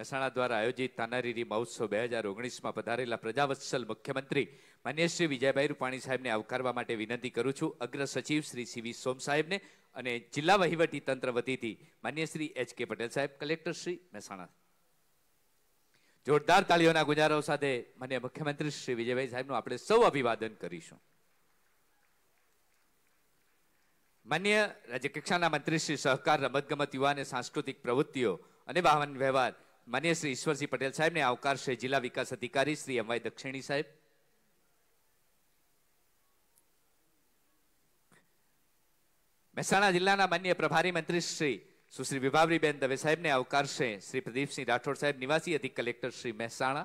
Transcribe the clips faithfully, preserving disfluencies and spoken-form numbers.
મહેસાણા દ્વારા આયોજિત તાનારીરી મહોત્સવ બે હજાર ઓગણીસમાં પધારેલા પ્રજાવત્સલ મુખ્યમંત્રી માન્ય શ્રી વિજયભાઈ રૂપાણી સાહેબને આવકારવા માટે વિનંતી કરું છું. અગ્ર સચિવ શ્રી સીવી સોમ સાહેબને અને જિલ્લા વહીવટી તંત્ર વતીથી માન્ય શ્રી એચ કે પટેલ સાહેબ, કલેક્ટર શ્રી મહેસાણા. જોરદાર તાળીઓના ગુજારો સાથે માન્ય મુખ્યમંત્રી શ્રી વિજયભાઈ સાહેબનું આપણે સૌ અભિવાદન કરીશું. માન્ય રાજ્ય કક્ષાના મંત્રી શ્રી સહકાર, રમતગમત, યુવા અને સાંસ્કૃતિક પ્રવૃત્તિઓ અને વાહન વ્યવહાર માન્ય શ્રી ઈશ્વરસિંહ પટેલ સાહેબને આવકારશે જિલ્લા વિકાસ અધિકારી શ્રી એમવાય દક્ષિણી સાહેબ. મહેસાણા જિલ્લાના માન્ય પ્રભારી મંત્રી શ્રી સુશ્રી વિભાવરીબેન દવે સાહેબને આવકારશે શ્રી પ્રદીપસિંહ રાઠોડ સાહેબ, નિવાસી અધિક કલેક્ટર શ્રી મહેસાણા.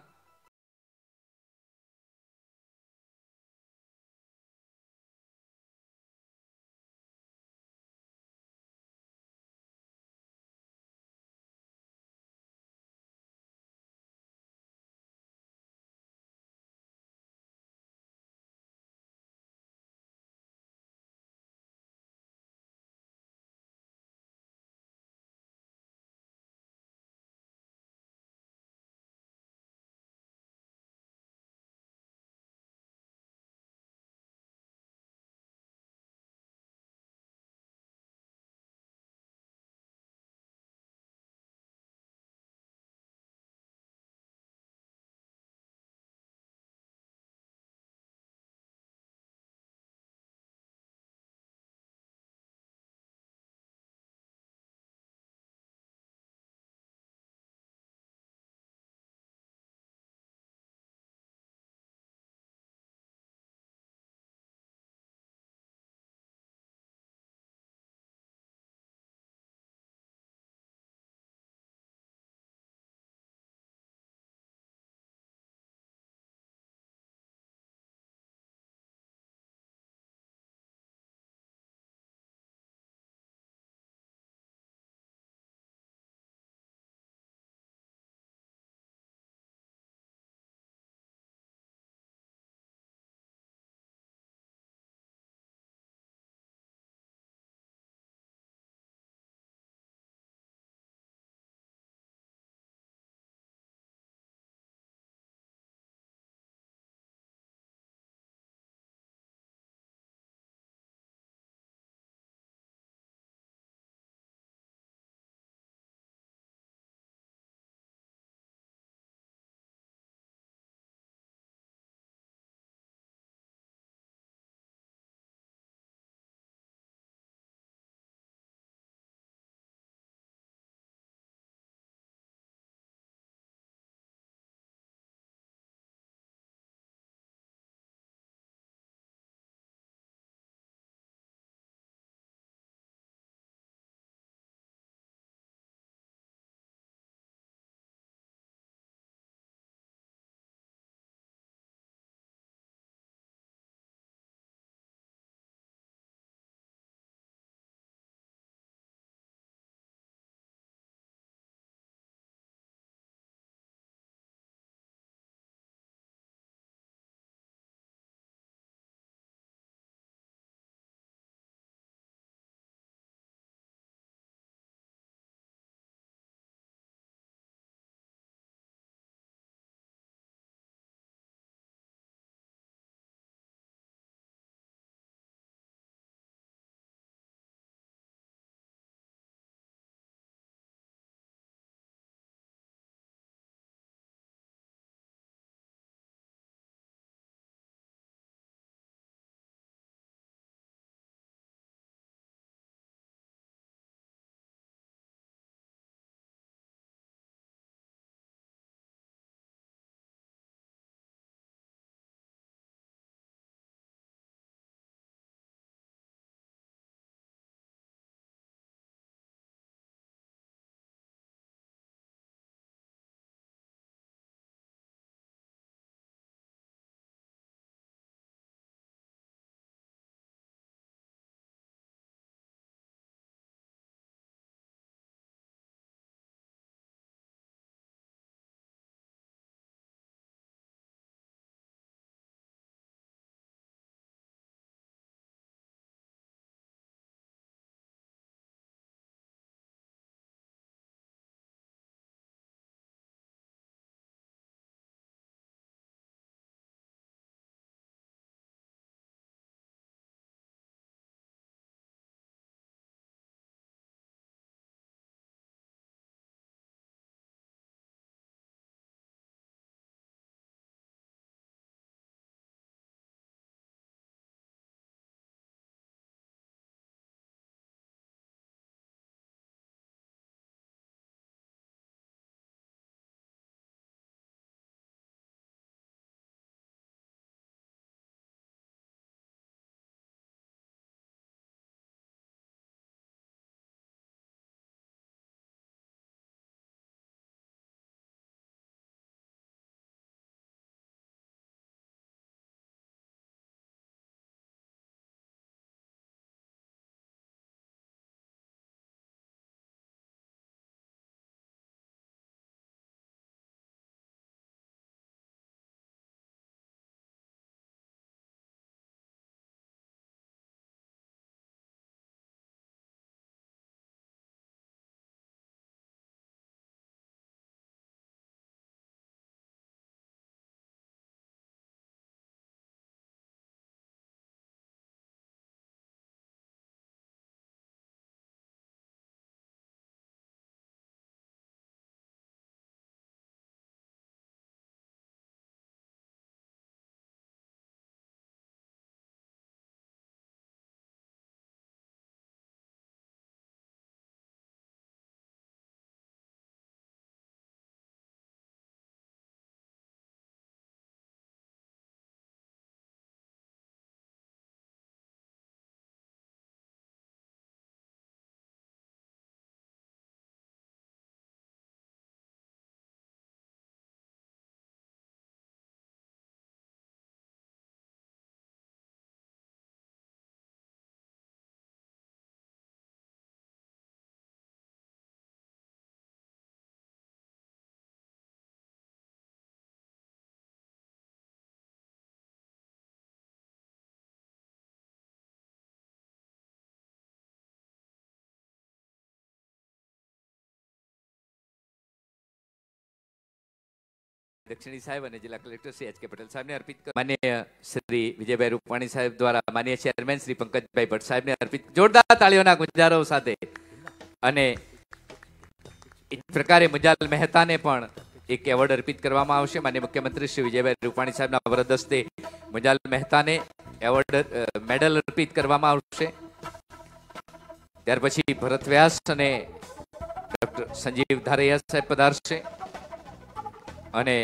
દક્ષિણી સાહેબ અને જિલ્લા collector Shri H K Patel સાહેબને અર્પિત કર માનનીય શ્રી વિજયભાઈ રૂપાણી સાહેબ દ્વારા માનનીય ચેરમેન શ્રી પંકજભાઈ ભટ્ટ સાહેબને અર્પિત જોરદાર તાળીઓના ગુંજારો સાથે અને એ પ્રકારે મુંજાલ મહેતાને પણ એક એવોર્ડ અર્પિત કરવામાં આવશે. માનનીય મુખ્યમંત્રી શ્રી વિજયભાઈ રૂપાણી સાહેબના વરદ હસ્તે મુંજાલ મહેતાને એવોર્ડ મેડલ અર્પિત કરવામાં આવશે. ત્યાર પછી ભરત વ્યાસ અને ડોક્ટર સંજીવ ધારૈયા સાહેબ પધારશે અને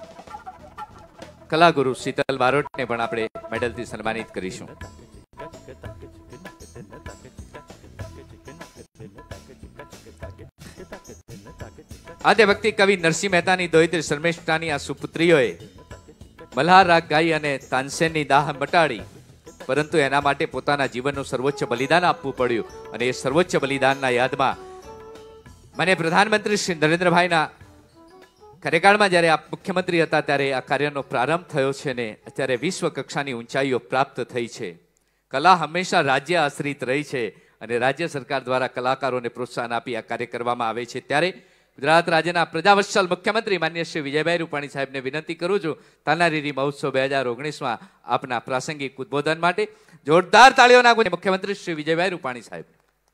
કલાગુરુ શીતલ બારોટને પણ આપણે મેડલથી સન્માનિત કરીશું. આદ્ય ભક્તિ કવિ નરસિંહ મહેતાની દોહિત્રી શર્મિષ્ઠાની આ સુપુત્રીઓએ મલ્હાર રાગ ગાઈ અને તાનસેનની દાહ મટાડી, પરંતુ એના માટે પોતાના જીવનનું સર્વોચ્ચ બલિદાન આપવું પડ્યું અને એ સર્વોચ્ચ બલિદાનના યાદમાં મને પ્રધાનમંત્રી શ્રી નરેન્દ્રભાઈના કાર્યકાળમાં જ્યારે આપ મુખ્યમંત્રી હતા ત્યારે આ કાર્યનો પ્રારંભ થયો છે ને અત્યારે વિશ્વ કક્ષાની ઊંચાઈઓ પ્રાપ્ત થઈ છે. કલા હંમેશા રાજ્ય આશ્રિત રહી છે અને રાજ્ય સરકાર દ્વારા કલાકારોને પ્રોત્સાહન આપી આ કાર્ય કરવામાં આવે છે. ત્યારે ગુજરાત રાજ્યના પ્રજાવત્સલ મુખ્યમંત્રી માનનીય શ્રી વિજયભાઈ રૂપાણી સાહેબને વિનંતી કરું છું તાનારીરી મહોત્સવ બે હજાર ઓગણીસમાં આપના પ્રાસંગિક ઉદ્બોધન માટે જોરદાર તાળીઓના ગુંજારો મુખ્યમંત્રી શ્રી વિજયભાઈ રૂપાણી સાહેબ.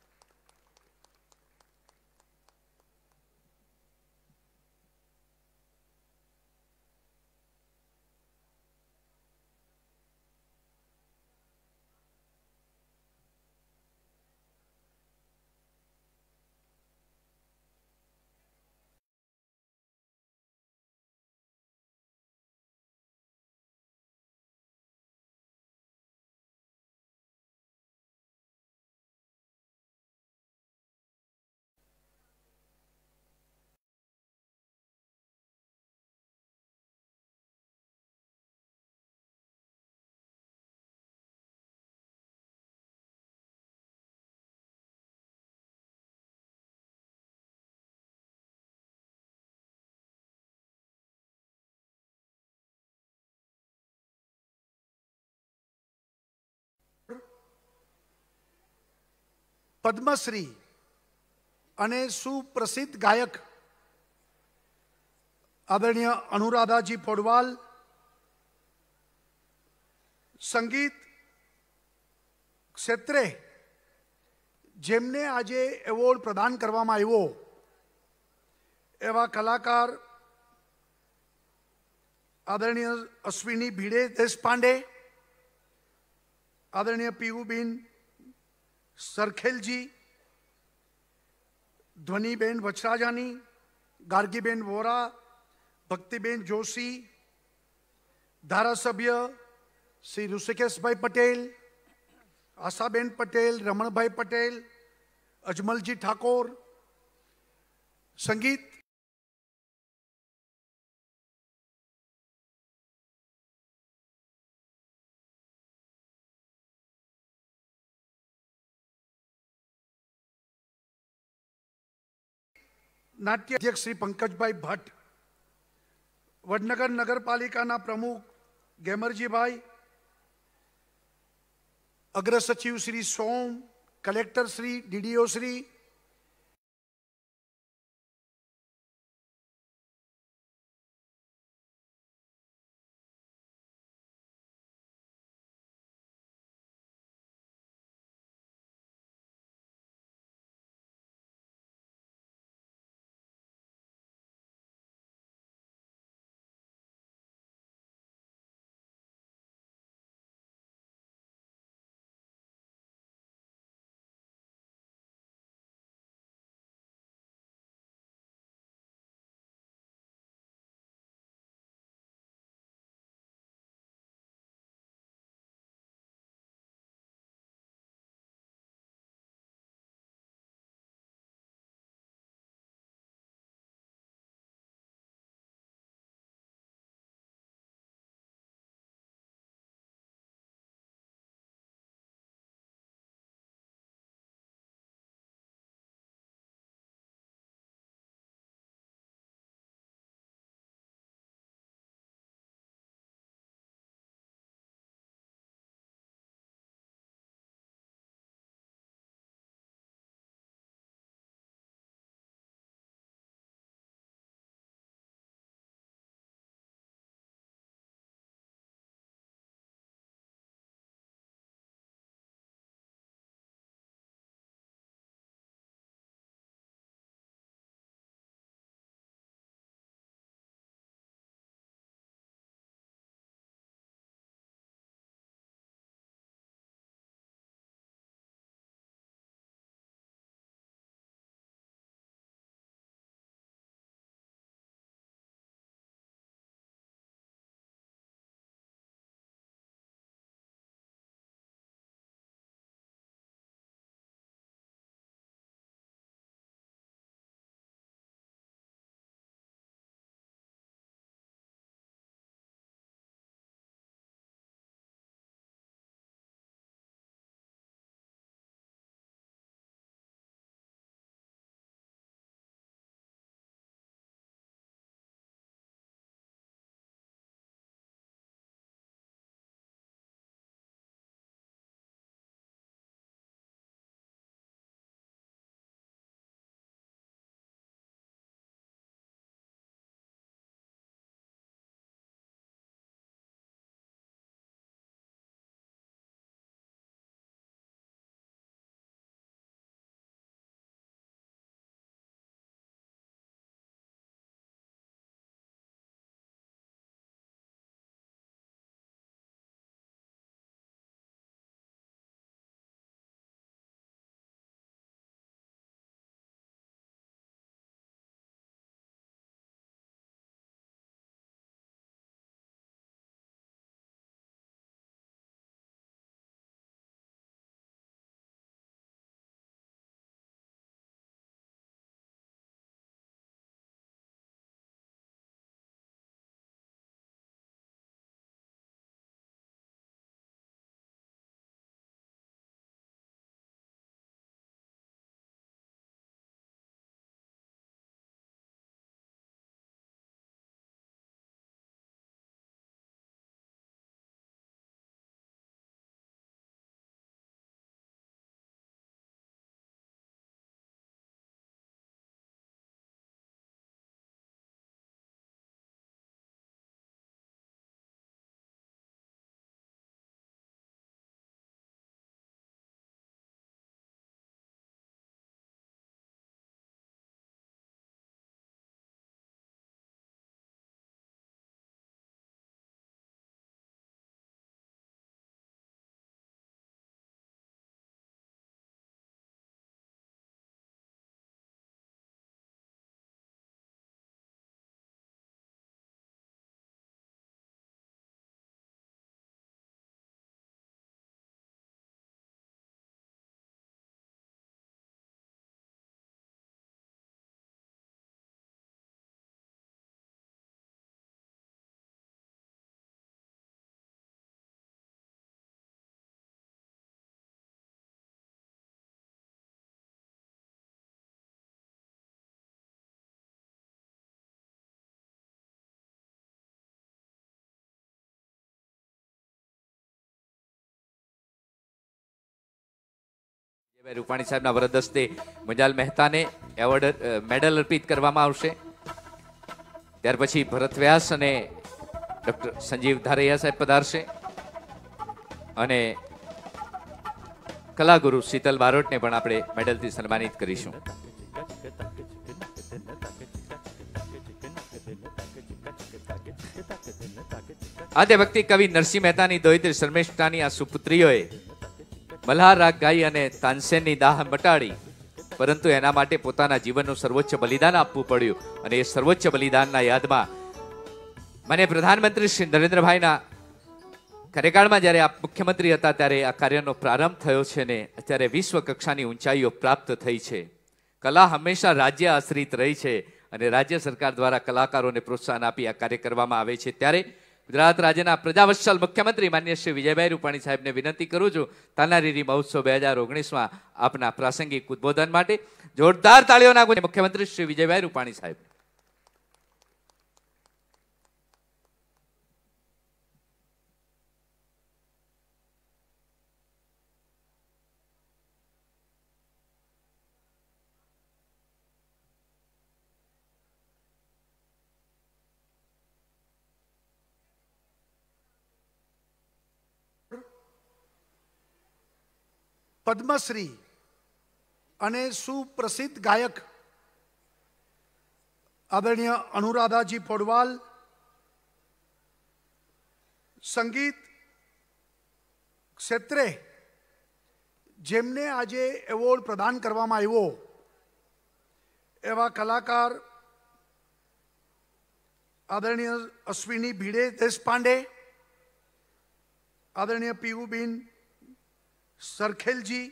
પદ્મશ્રી અને સુપ્રસિદ્ધ ગાયક આદરણીય અનુરાધાજી પોડવાલ, સંગીત ક્ષેત્રે જેમને આજે એવોર્ડ પ્રદાન કરવામાં આવ્યો એવા કલાકાર આદરણીય અશ્વિની ભીડે દેશપાંડે, આદરણીય પીયુબેન સરખેલજી, ધ્વનિબેન વચરાજાની, ગાર્ગીબેન વોરા, ભક્તિબેન જોશી, ધારાસભ્ય શ્રી ઋષિકેશભાઈ પટેલ, આશાબેન પટેલ, રમણભાઈ પટેલ, અજમલજી ઠાકોર, સંગીત નાટ્ય અધ્યક્ષ શ્રી પંકજભાઈ ભટ્ટ, વડનગર નગરપાલિકાના પ્રમુખ ગેમરજીભાઈ, અગ્ર સચિવ શ્રી સોમ, કલેક્ટર શ્રી, ડીડીઓ શ્રી, રૂપાણી સાહેબના વરદ હસ્તે મુંજાલ મહેતાને એવોર્ડ મેડલ અર્પિત કરવામાં આવશે. ત્યાર પછી ભરત વ્યાસ અને ડોક્ટર સંજીવ ધારૈયા સાહેબ પધારશે અને કલાગુરુ શીતલ બારોટને પણ આપણે મેડલથી સન્માનિત કરીશું. આદ્ય ભક્તિ કવિ નરસિંહ મહેતાની દોહિત્રી શર્મિષ્ઠાની આ સુપુત્રીઓએ મલ્હાર રાગ ગાઈ અને તાનસેનની દાહ મટાડી, પરંતુ એના માટે પોતાના જીવનનું સર્વોચ્ચ બલિદાન આપવું પડ્યું. અને એ સર્વોચ્ચ બલિદાનના યાદમાં મને પ્રધાનમંત્રી શ્રી નરેન્દ્રભાઈના કાર્યકાળમાં જ્યારે આપ મુખ્યમંત્રી હતા ત્યારે આ કાર્યનો પ્રારંભ થયો છે ને અત્યારે વિશ્વ કક્ષાની ઊંચાઈઓ પ્રાપ્ત થઈ છે. કલા હંમેશા રાજ્ય આશ્રિત રહી છે અને રાજ્ય સરકાર દ્વારા કલાકારોને પ્રોત્સાહન આપી આ કાર્ય કરવામાં આવે છે. ત્યારે ગુજરાત રાજ્યના પ્રજાવત્સલ મુખ્યમંત્રી માન્ય શ્રી વિજયભાઈ રૂપાણી સાહેબને વિનંતી કરું છું તાનારીરી મહોત્સવ બે હજાર ઓગણીસમાં આપના પ્રાસંગિક ઉદ્બોધન માટે જોરદાર તાળીઓના ગુંજ મુખ્યમંત્રી શ્રી વિજયભાઈ રૂપાણી સાહેબ. પદ્મશ્રી અને સુપ્રસિદ્ધ ગાયક આદરણીય અનુરાધાજી પોડવાલ, સંગીત ક્ષેત્રે જેમને આજે એવોર્ડ પ્રદાન કરવામાં આવ્યો એવા કલાકાર આદરણીય અશ્વિની ભીડે દેશપાંડે, આદરણીય પીયુબેન સરખેલજી,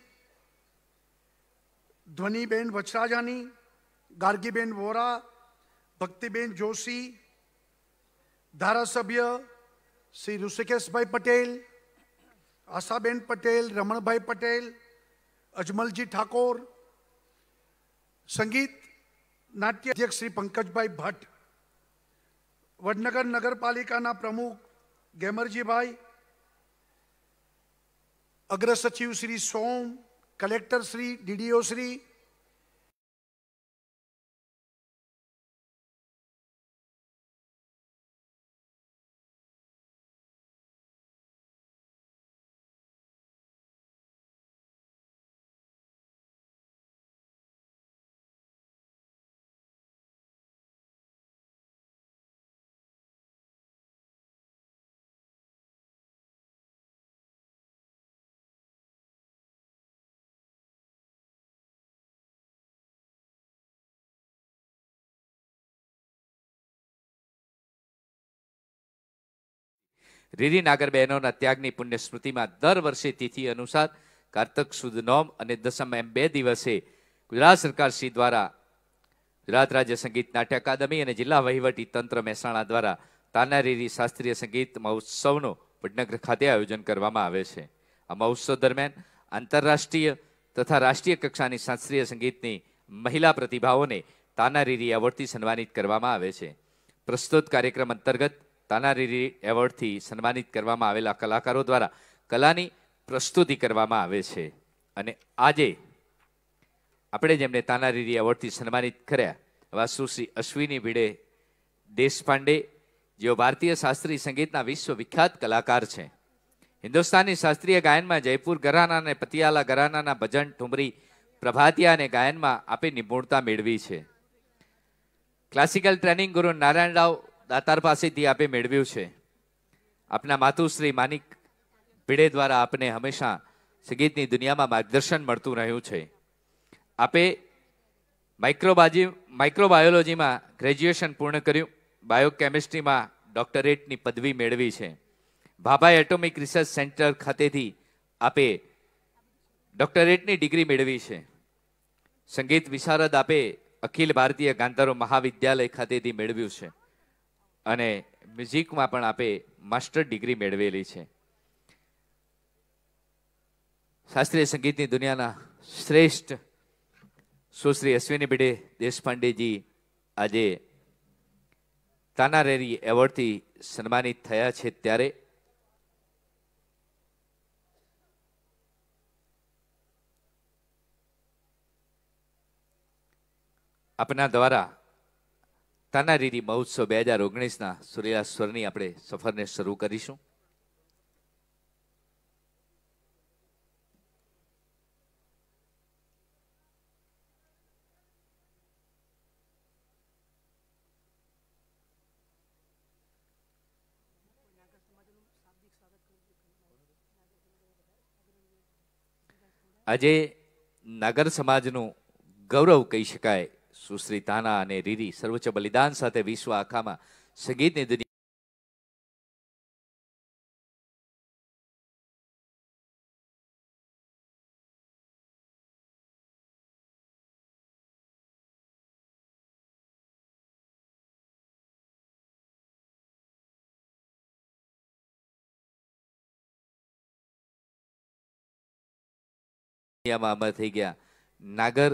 ધ્વનિબેન વચરાજાની, ગાર્ગીબેન વોરા, ભક્તિબેન જોશી, ધારાસભ્ય શ્રી ઋષિકેશભાઈ પટેલ, આશાબેન પટેલ, રમણભાઈ પટેલ, અજમલજી ઠાકોર, સંગીત નાટ્ય અધ્યક્ષ શ્રી પંકજભાઈ ભટ્ટ, વડનગર નગરપાલિકાના પ્રમુખ ગેમરજીભાઈ, અગ્ર સચિવ શ્રી સોમ, કલેક્ટર શ્રી, ડીડીઓ શ્રી, રીરી નાગર બહેનોના ત્યાગની પુણ્ય સ્મૃતિમાં દર વર્ષે તિથિ અનુસાર કારતક સુદ નોમ અને દસમ એમ બે દિવસે ગુજરાત સરકાર શ્રી દ્વારા ગુજરાત રાજ્ય સંગીત નાટ્ય અકાદમી અને જિલ્લા વહીવટી તંત્ર મહેસાણા દ્વારા તાનારીરી શાસ્ત્રીય સંગીત મહોત્સવનું વડનગર ખાતે આયોજન કરવામાં આવે છે. આ મહોત્સવ દરમિયાન આંતરરાષ્ટ્રીય તથા રાષ્ટ્રીય કક્ષાની શાસ્ત્રીય સંગીતની મહિલા પ્રતિભાઓને તાનારીરી એવોર્ડથી સન્માનિત કરવામાં આવે છે. પ્રસ્તુત કાર્યક્રમ અંતર્ગત તાનારીરી એવોર્ડથી સન્માનિત કરવામાં આવેલા કલાકારો દ્વારા કલાની પ્રસ્તુતિ કરવામાં આવે છે. અને આજે આપણે જેમને તાનારીરી એવોર્ડથી સન્માનિત કર્યા એવા સુશ્રી અશ્વિની ભીડે દેશપાંડે, જેઓ ભારતીય શાસ્ત્રીય સંગીતના વિશ્વ વિખ્યાત કલાકાર છે. હિન્દુસ્તાની શાસ્ત્રીય ગાયનમાં જયપુર ઘરાના અને પતિયાલા ઘરાનાના ભજન, ઠુમરી, પ્રભાતિયા અને ગાયનમાં આપે નિપુણતા મેળવી છે. ક્લાસિકલ ટ્રેનિંગ ગુરુ નારાયણ રાવ દાતાર પાસેથી આપે મેળવ્યું છે. આપના માતુશ્રી માનિક ભીડે દ્વારા આપને હંમેશા સંગીતની દુનિયામાં માર્ગદર્શન મળતું રહ્યું છે. આપે માઇક્રોબાજી માઇક્રોબાયોલોજીમાં ગ્રેજ્યુએશન પૂર્ણ કર્યું, બાયોકેમિસ્ટ્રીમાં ડોક્ટરેટની પદવી મેળવી છે. ભાભાઈ એટોમિક રિસર્ચ સેન્ટર ખાતેથી આપે ડોક્ટરેટની ડિગ્રી મેળવી છે. સંગીત વિશારદ આપે અખિલ ભારતીય ગાંધર્વ મહાવિદ્યાલય ખાતેથી મેળવ્યું છે અને મ્યુઝિકમાં પણ આપે માસ્ટર ડિગ્રી મેળવેલી છે. શાસ્ત્રીય સંગીતની દુનિયાના શ્રેષ્ઠ સુશ્રી અશ્વિની ભીડે દેશપાંડેજી આજે તાનારીરી એવોર્ડથી સન્માનિત થયા છે. ત્યારે આપના દ્વારા તાનારીરી મહોત્સવ બે હજાર ઓગણીસના સુરેલા સ્વરની આપણે સફરને શરૂ કરીશું. આજે નાગર સમાજનું ગૌરવ કહી શકાય. સુશ્રી તાના અને રીરી સર્વોચ્ચ બલિદાન સાથે વિશ્વ આખામાં સંગીતની દુનિયા માં અમર થઈ ગયા. નાગર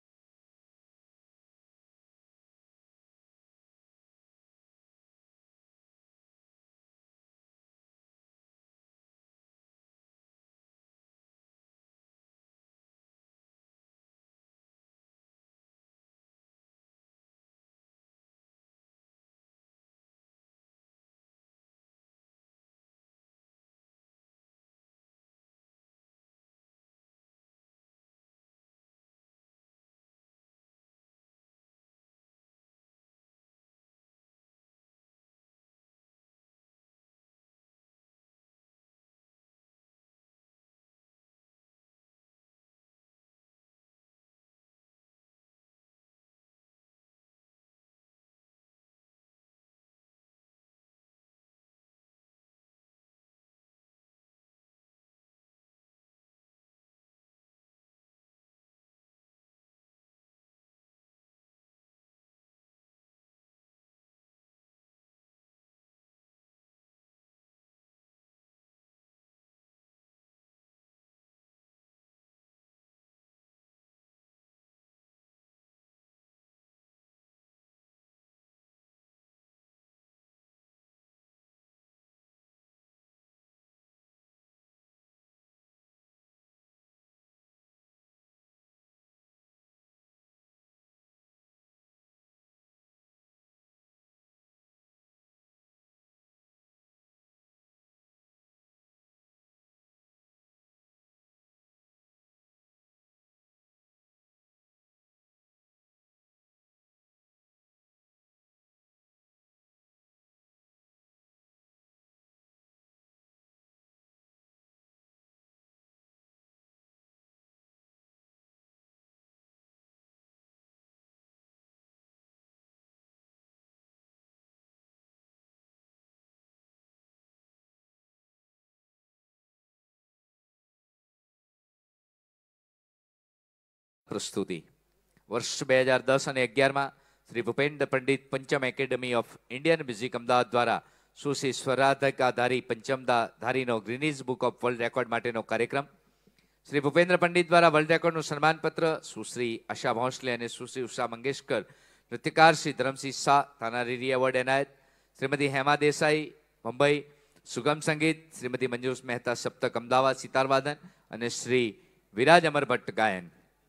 પ્રસ્તુતિ વર્ષ બે હજાર દસ અને અગિયારમાં Shri Bhupendra Pandit Pancham academy of Indian music Ahmedabad દ્વારા સુશ્રી સ્વરાધિકાધારી પંચમધારીનો Guinness book of world record માટેનો કાર્યક્રમ, શ્રી ભૂપેન્દ્ર પંડિત દ્વારા વર્લ્ડ રેકોર્ડનું સન્માનપત્ર, સુશ્રી આશા ભોંસલે અને સુશ્રી ઉષા મંગેશકર, નૃત્યકાર શ્રી ધરમસિંહ શાહ તાનારીરી એવોર્ડ એનાયત, શ્રીમતી હેમા દેસાઈ મુંબઈ સુગમ સંગીત, શ્રીમતી મંજુષ મહેતા સપ્તક અમદાવાદ સિતારવાદન અને શ્રી વિરાજ અમર ભટ્ટ ગાયન.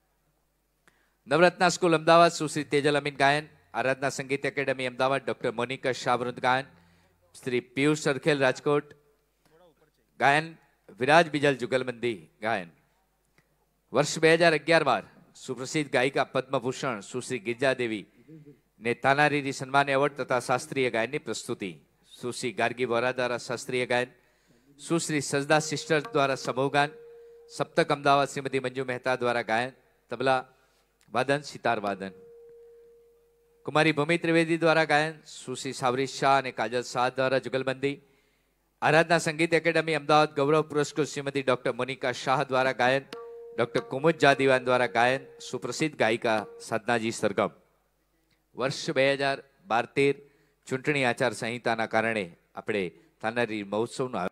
નવરત્ના સ્કૂલ અમદાવાદ સુશ્રી તેજલ અમીન ગાયન, આરાધના સંગીત એકેડમી અમદાવાદ ડોક્ટર મોનિકા શાહવૃંદ ગાયન, શ્રી પિયુષ સરખેલ રાજકોટ ગાયન, વિરાજ બીજલ જુગલબંધી ગાયન. વર્ષ બે હજાર અગિયાર બાર સુપ્રસિદ્ધ ગાયિકા પદ્મભૂષણ સુશ્રી ગિરજાદેવી ને તાનારીરી સન્માન એવોર્ડ તથા શાસ્ત્રીય ગાયનની પ્રસ્તુતિ, સુશ્રી ગાર્ગી વોરા દ્વારા શાસ્ત્રીય ગાયન, સુશ્રી સજદા સિસ્ટર દ્વારા સમૂહ ગાયન, સપ્તક અમદાવાદ શ્રીમતી મંજુ મહેતા દ્વારા ગાયન, તબલા વાદન સિતાર વાદન, કુમારી ભૂમિ ત્રિવેદી દ્વારા ગાયન, સુશ્રી સાવરી શાહ અને કાજલ શાહ દ્વારા જુગલબંધી, આરાધના સંગીત એકેડમી અમદાવાદ ગૌરવ પુરસ્કૃત શ્રીમતી ડોક્ટર મોનિકા શાહ દ્વારા ગાયન, ડોક્ટર કુમુદ જા દિવાન દ્વારા ગાયન, સુપ્રસિદ્ધ ગાયિકા સાધનાજી સરગમ. વર્ષ બે હજાર બાર તેર ચૂંટણી આચાર સંહિતાના કારણે આપણે તાનારી મહોત્સવનું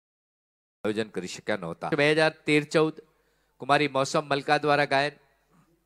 આયોજન કરી શક્યા નહોતા. બે હજાર તેર ચૌદ કુમારી મૌસમ મલકા દ્વારા ગાયન,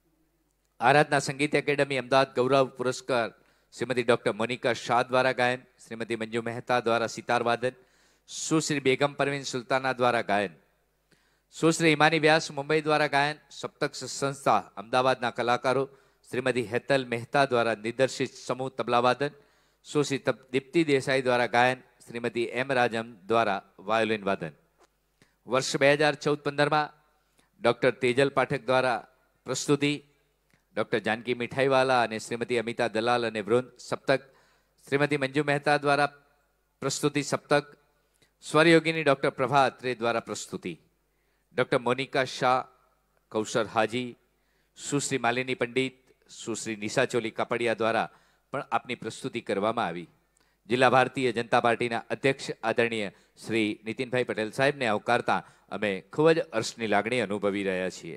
આરાધના સંગીત એકેડમી અમદાવાદ ગૌરવ પુરસ્કાર શ્રીમતી ડોક્ટર મોનિકા શાહ દ્વારા ગાયન, શ્રીમતી મંજુ મહેતા દ્વારા સિતાર વાદન, સુશ્રી બેગમ પરવીન સુલતાના દ્વારા ગાયન, સુશ્રી હિમાની વ્યાસ મુંબઈ દ્વારા ગાયન, સપ્તક સંસ્થા અમદાવાદના કલાકારો શ્રીમતી હેતલ મહેતા દ્વારા નિદર્શિત સમૂહ તબલાવાદન, સુશ્રી દીપ્તિ દેસાઈ દ્વારા ગાયન, શ્રીમતી એમ રાજમ દ્વારા વાયોલિન વાદન. વર્ષ બે હજાર ચૌદ પંદરમાં ડોક્ટર તેજલ પાઠક દ્વારા પ્રસ્તુતિ, ડોક્ટર જાનકી મીઠાઈવાલા અને શ્રીમતી અમિતા દલાલ અને વૃંદ સપ્તક, શ્રીમતી મંજુ મહેતા દ્વારા પ્રસ્તુતિ સપ્તક, સ્વરયોગીની ડોક્ટર પ્રભા અત્રે દ્વારા પ્રસ્તુતિ, ડોક્ટર મોનિકા શાહ, કૌશર હાજી, સુશ્રી માલિની પંડિત, સુશ્રી નિશા ચોલી કાપડિયા દ્વારા પણ આપની પ્રસ્તુતિ કરવામાં આવી. જિલ્લા ભારતીય જનતા પાર્ટીના અધ્યક્ષ આદરણીય શ્રી નીતિનભાઈ પટેલ સાહેબને આવકારતા અમે ખૂબ જ હર્ષની લાગણી અનુભવી રહ્યા છીએ.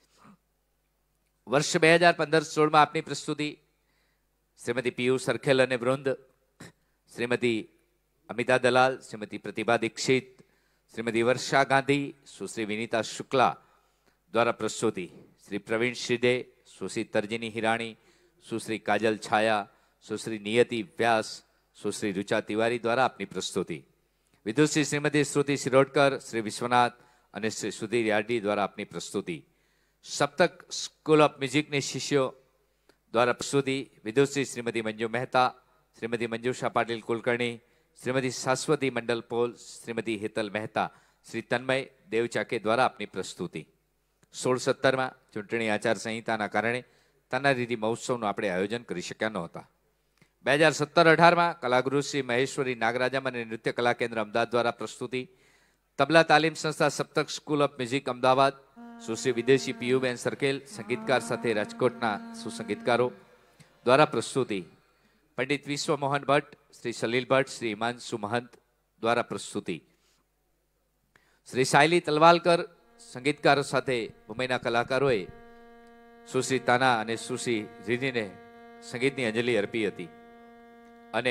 વર્ષ બે હજાર પંદર સોળમાં આપની પ્રસ્તુતિ શ્રીમતી પિયુષ સરખેલ અને વૃંદ, શ્રીમતી અમિતા દલાલ, શ્રીમતી પ્રતિભા દીક્ષિત, શ્રીમતી વર્ષા ગાંધી, સુશ્રી વિનીતા શુક્લા દ્વારા પ્રસ્તુતિ, શ્રી પ્રવીણ શ્રીદે, સુશ્રી તર્જની હિરાણી, સુશ્રી કાજલ છાયા, સુશ્રી નિયતિ વ્યાસ, સુશ્રી રુચા તિવારી દ્વારા આપની પ્રસ્તુતિ, વિદુશ્રી શ્રીમતી શ્રુતિ શિરોડકર, શ્રી વિશ્વનાથ અને શ્રી સુધીર યાર્ડી દ્વારા આપની પ્રસ્તુતિ, સપ્તક સ્કૂલ ઓફ મ્યુઝિકની શિષ્યો દ્વારા પ્રસ્તુતિ, વિદુશ્રી શ્રીમતી મંજુ મહેતા, શ્રીમતી મંજુષા પાટીલ કુલકર્ણી, શ્રીમતી શાશ્વતી મંડલ પોલ, શ્રીમતી હેતલ મહેતા, શ્રી તન્મય દેવચાકે દ્વારા આપની પ્રસ્તુતિ. સોળ સત્તરમાં ચૂંટણી આચાર સંહિતાના કારણે તાનારીરી મહોત્સવનું આપણે આયોજન કરી શક્યા નહોતા. બે હજાર સત્તર અઢારમાં કલાગુરુ શ્રી મહેશ્વરી નાગરાજમ અને નૃત્ય કલા કેન્દ્ર અમદાવાદ દ્વારા પ્રસ્તુતિ, તબલા તાલીમ સંસ્થા Saptak school of music Ahmedabad, Sushri વિદેશી પીયુબેન સરખેલ સંગીતકાર સાથે રાજકોટના સુસંગીતકારો દ્વારા પ્રસ્તુતિ, પંડિત વિશ્વ મોહન ભટ્ટ, શ્રી સલીલ ભટ્ટ, શ્રી હિમાંશુ મહંત દ્વારા પ્રસ્તુતિ, શ્રી સાયલી તલવાલકર સંગીતકારો સાથે મુંબઈના કલાકારોએ સુશ્રી તાના અને સુશ્રી રીનીને સંગીતની અંજલિ અર્પી હતી. અને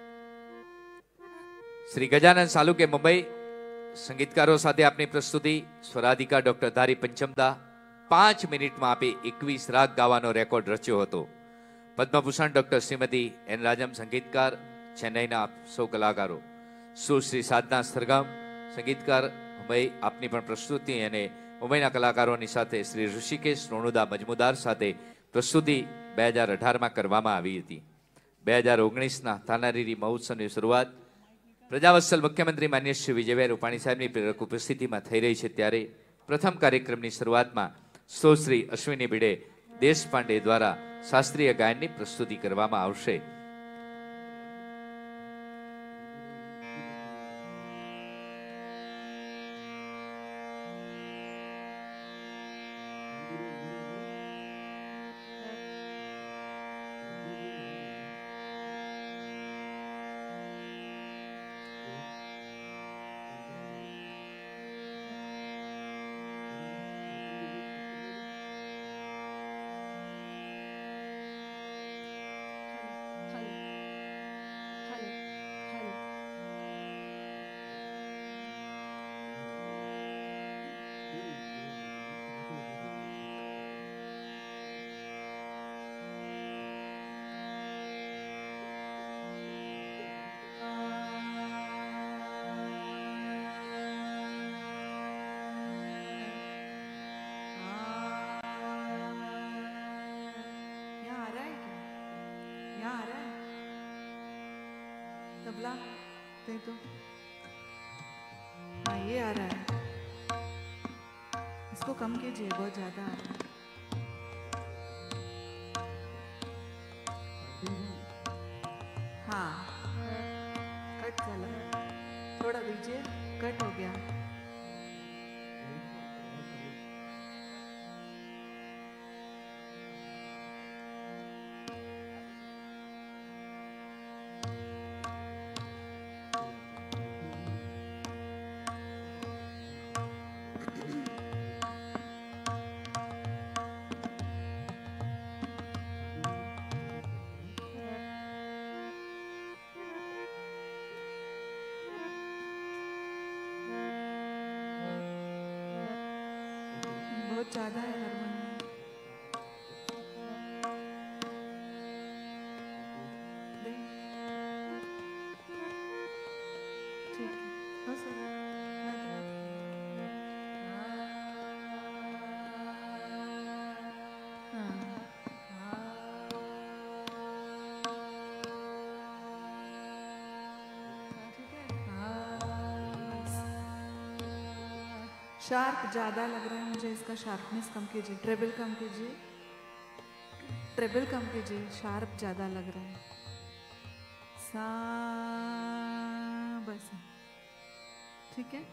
શ્રી ગજાનંદ સાલુકે મુંબઈ સંગીતકારો સાથે આપની પ્રસ્તુતિ, સ્વરાધિકા ડોક્ટર ધારી પંચમદા પાંચ મિનિટમાં આપે એકવીસ રાગ ગાવાનો રેકોર્ડ રચ્યો હતો. પદ્મભૂષણ ડોક્ટર શ્રીમતી એન રાજમ સંગીતકાર, ચેન્નઈના સૌ કલાકારો, સુશ્રી સાધના સરગમ સંગીતકાર મુંબઈ આપની પણ પ્રસ્તુતિ અને મુંબઈના કલાકારોની સાથે શ્રી ઋષિકેશ રોણુદા મજમુદાર સાથે પ્રસ્તુતિ બે હજાર અઢારમાં કરવામાં આવી હતી. બે હજાર ઓગણીસના તાનારીરી મહોત્સવની શરૂઆત પ્રજાવત્સલ મુખ્યમંત્રી માન્ય શ્રી વિજયભાઈ રૂપાણી સાહેબની પ્રેરક ઉપસ્થિતિમાં થઈ રહી છે, ત્યારે પ્રથમ કાર્યક્રમની શરૂઆતમાં સુશ્રી અશ્વિની ભીડે દેશપાંડે દ્વારા શાસ્ત્રીય ગાયનની પ્રસ્તુતિ કરવામાં આવશે. तबला दे दो। हाँ ये आ रहा है, इसको कम कीजिए, बहुत ज्यादा आ रहा है। हाँ कट चला, थोड़ा दीजिए, कट हो गया। बहुत ज्यादा है हारमोनियम। हो सर राइट राइट शार्प ज़्यादा लग रहा है मुझे, इसका शार्पनेस कम कीजिए, ट्रेबल कम कीजिए, ट्रेबल कम कीजिए, शार्प ज़्यादा लग रहा है। सा बस ठीक है।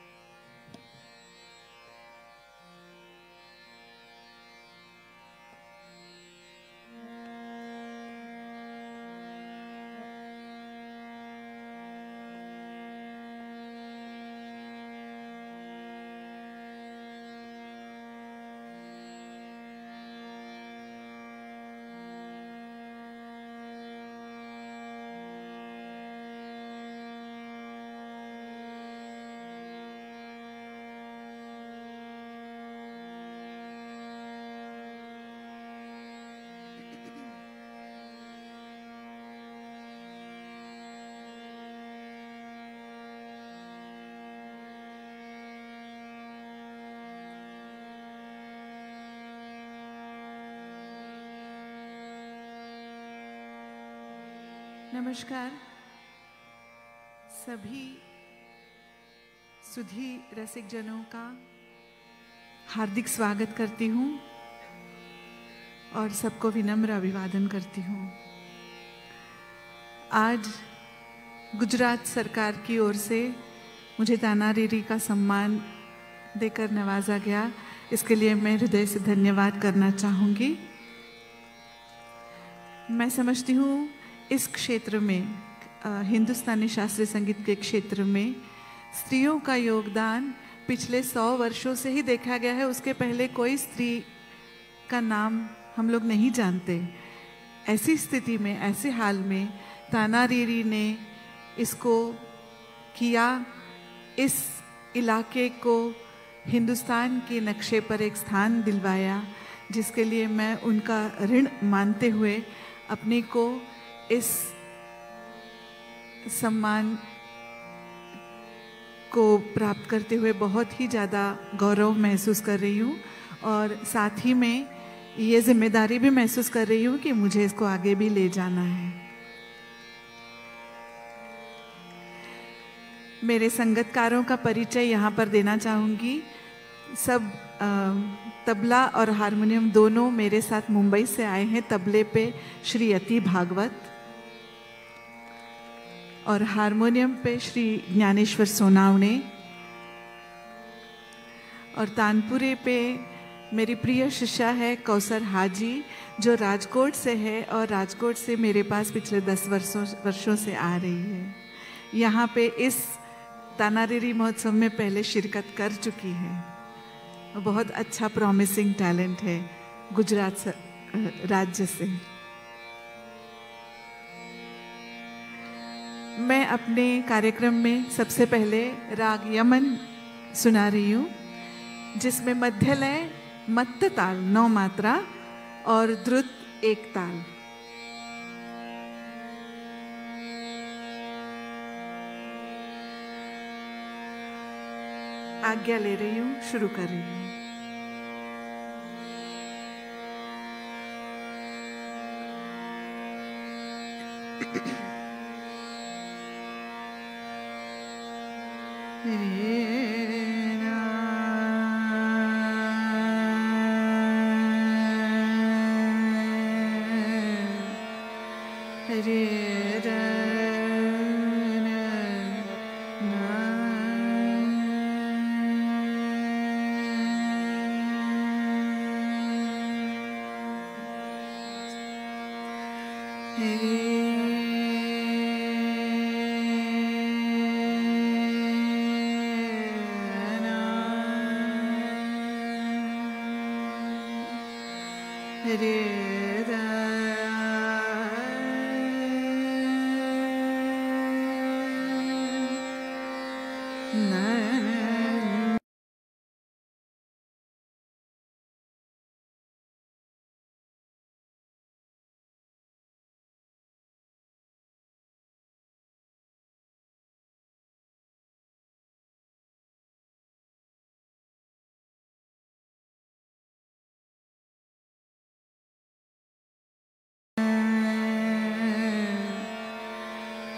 नमस्कार सभी सुधी रसिक जनों का हार्दिक स्वागत करती हूँ और सबको विनम्र अभिवादन करती हूँ। आज गुजरात सरकार की ओर से मुझे तानारीरी का सम्मान देकर नवाजा गया, इसके लिए मैं हृदय से धन्यवाद करना चाहूँगी। मैं समझती हूँ इस क्षेत्र में आ, हिंदुस्तानी शास्त्रीय संगीत के क्षेत्र में स्त्रियों का योगदान पिछले सौ वर्षों से ही देखा गया है। उसके पहले कोई स्त्री का नाम हम लोग नहीं जानते। ऐसी स्थिति में, ऐसे हाल में तानारीरी ने इसको किया, इस इलाके को हिंदुस्तान के नक्शे पर एक स्थान दिलवाया, जिसके लिए मैं उनका ऋण मानते हुए अपने को इस सम्मान को प्राप्त करते हुए बहुत ही ज़्यादा गौरव महसूस कर रही हूँ और साथ ही में ये जिम्मेदारी भी महसूस कर रही हूँ कि मुझे इसको आगे भी ले जाना है। मेरे संगतकारों का परिचय यहाँ पर देना चाहूँगी। सब तबला और हारमोनियम दोनों मेरे साथ मुंबई से आए हैं। तबले पे श्री अति भागवत और हारमोनियम पे श्री ज्ञानेश्वर सोनावणे और तानपुरे पे मेरी प्रिय शिष्या है कौसर हाजी, जो राजकोट से है और राजकोट से मेरे पास पिछले दस वर्षों वर्षों से आ रही है। यहाँ पे इस तानारीरी महोत्सव में पहले शिरकत कर चुकी है। बहुत अच्छा प्रॉमिसिंग टैलेंट है गुजरात राज्य से। मैं अपने कार्यक्रम में सबसे पहले राग यमन सुना रही हूँ, जिसमें मध्य लय, मत्त ताल नौ मात्रा और द्रुत एक ताल। आज्ञा ले रही हूँ, शुरू कर रही हूँ।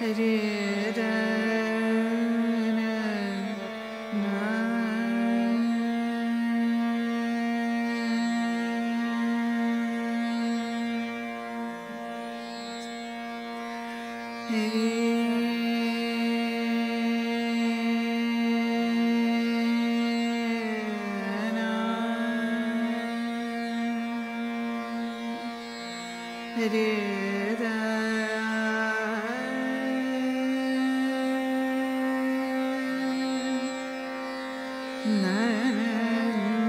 रे र न न रे रा न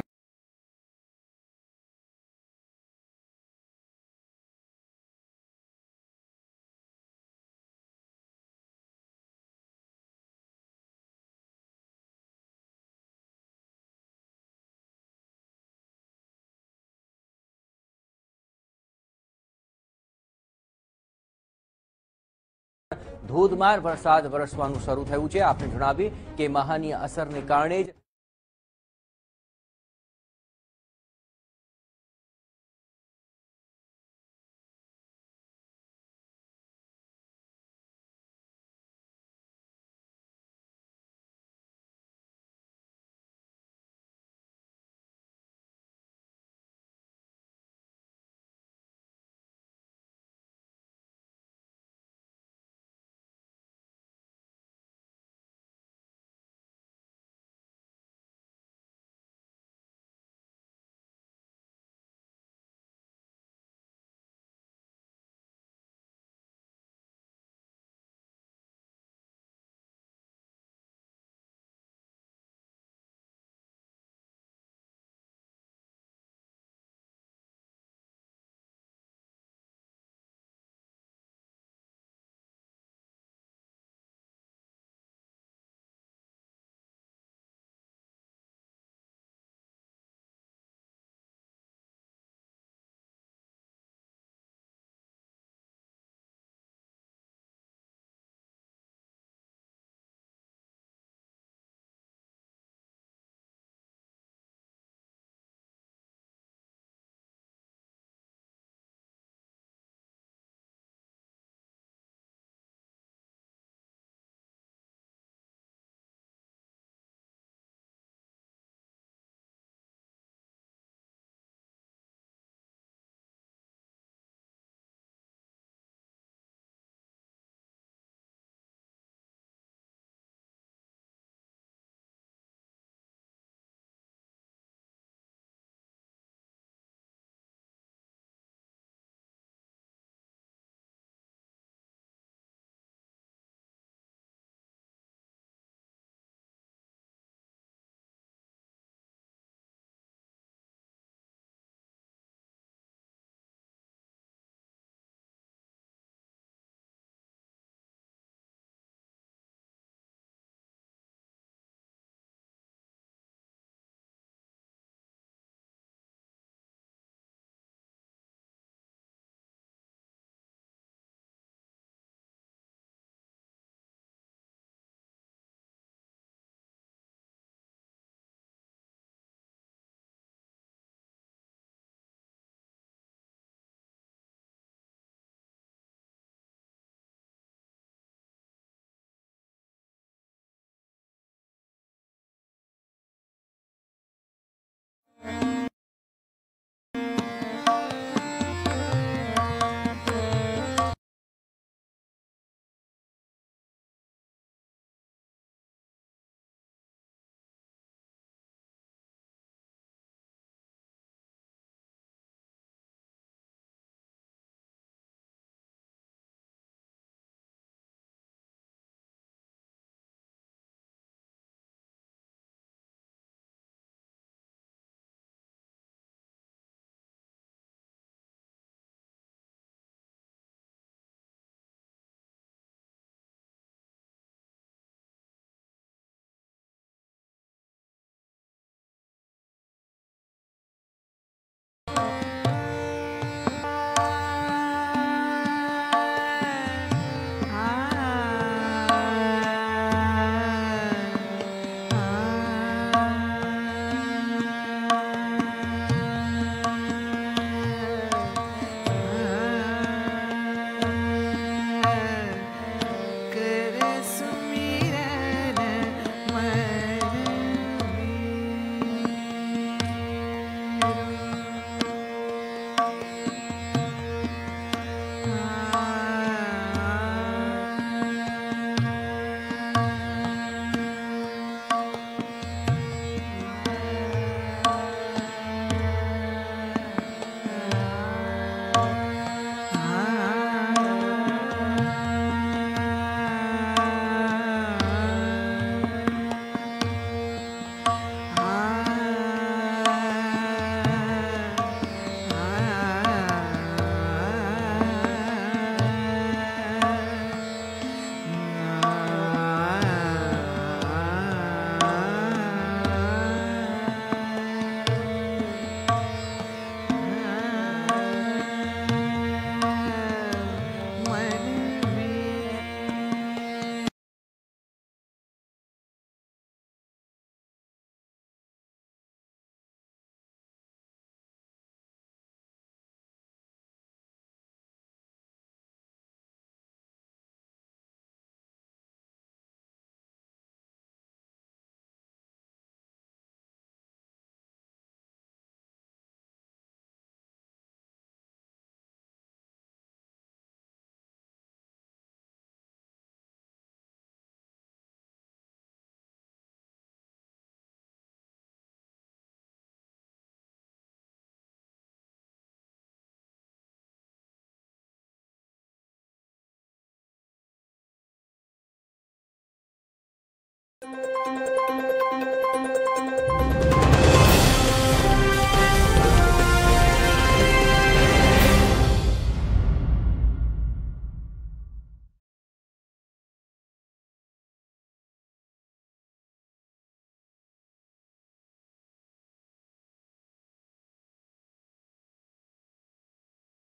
ધોધમાર વરસાદ વરસવાનું શરૂ થયું છે. આપને જણાવીએ કે મહાની અસરને કારણે જ છે।